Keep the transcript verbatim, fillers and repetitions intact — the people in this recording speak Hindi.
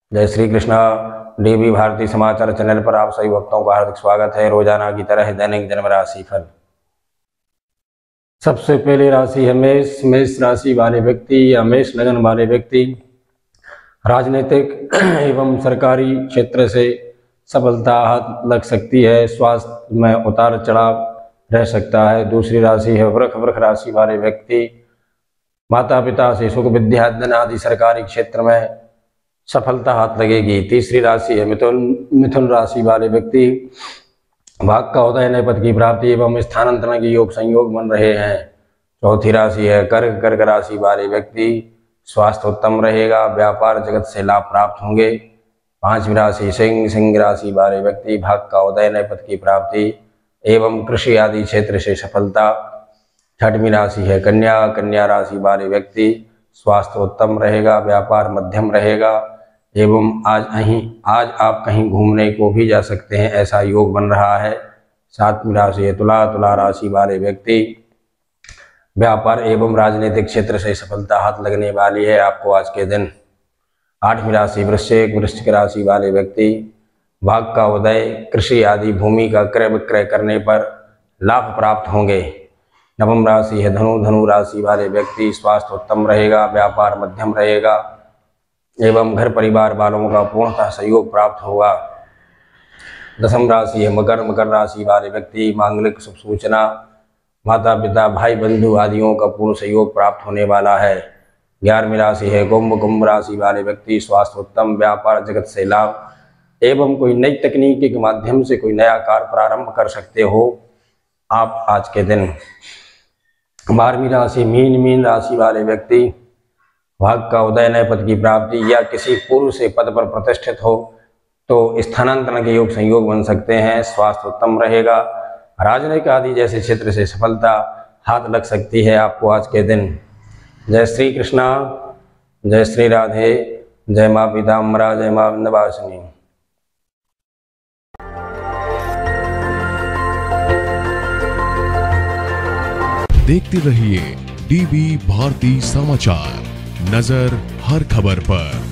जय श्री कृष्णा। डीबी भारती समाचार चैनल पर आप सभी भक्तों का हार्दिक स्वागत है। रोजाना की तरह दैनिक जन्म राशि फल। सबसे पहले राशि है मेष। मेष राशि वाले व्यक्ति या मेष लगन वाले व्यक्ति राजनीतिक एवं सरकारी क्षेत्र से सफलता हाथ लग सकती है। स्वास्थ्य में उतार चढ़ाव रह सकता है। दूसरी राशि है वृष। वृष राशि वाले व्यक्ति माता पिता से सुख विद्या धन आदि सरकारी क्षेत्र में सफलता हाथ लगेगी। तीसरी राशि है मिथुन। मिथुन राशि वाले व्यक्ति भाग का उदय नए पद की प्राप्ति एवं स्थानांतरण के योग संयोग बन रहे हैं। चौथी राशि है कर्क। कर्क राशि वाले व्यक्ति स्वास्थ्य उत्तम रहेगा। व्यापार जगत से लाभ प्राप्त होंगे। पांचवी राशि सिंह। सिंह राशि वाले व्यक्ति भाग का उदय नए पद की प्राप्ति एवं कृषि आदि क्षेत्र से सफलता। छठवीं राशि है कन्या। कन्या राशि वाले व्यक्ति स्वास्थ्य उत्तम रहेगा। व्यापार मध्यम रहेगा एवं आज कहीं आज आप कहीं घूमने को भी जा सकते हैं, ऐसा योग बन रहा है। सातवीं राशि है तुला। तुला राशि वाले व्यक्ति व्यापार एवं राजनीतिक क्षेत्र से सफलता हाथ लगने वाली है आपको आज के दिन। आठवीं राशि वृश्चिक। वृश्चिक राशि वाले व्यक्ति भाग का उदय कृषि आदि भूमि का क्रय विक्रय करने पर लाभ प्राप्त होंगे। नवम राशि है धनु। धनु राशि वाले व्यक्ति स्वास्थ्य उत्तम रहेगा। व्यापार मध्यम रहेगा एवं घर परिवार वालों का पूर्णतः सहयोग प्राप्त होगा। दसम राशि है मकर। मकर राशि वाले व्यक्ति मांगलिक शुभ सूचना माता पिता भाई बंधु आदियों का पूर्ण सहयोग प्राप्त होने वाला है। ग्यारहवीं राशि है कुंभ। कुंभ राशि वाले व्यक्ति स्वास्थ्य उत्तम। व्यापार जगत से लाभ एवं कोई नई तकनीकी के माध्यम से कोई नया कार्य प्रारंभ कर सकते हो आप आज के दिन। बारहवीं राशि मीन। मीन राशि वाले व्यक्ति भाग का उदय नए पद की प्राप्ति या किसी पूर्व से पद पर प्रतिष्ठित हो तो स्थानांतरण के योग संयोग बन सकते हैं। स्वास्थ्य उत्तम रहेगा। राजनीतिक आदि जैसे क्षेत्र से सफलता हाथ लग सकती है आपको आज के दिन। जय श्री कृष्णा। जय श्री राधे। जय माँ पीताम्बरा। जय माँ विंध्यवासिनी। देखते रहिए डीबी भारती समाचार, नजर हर खबर पर।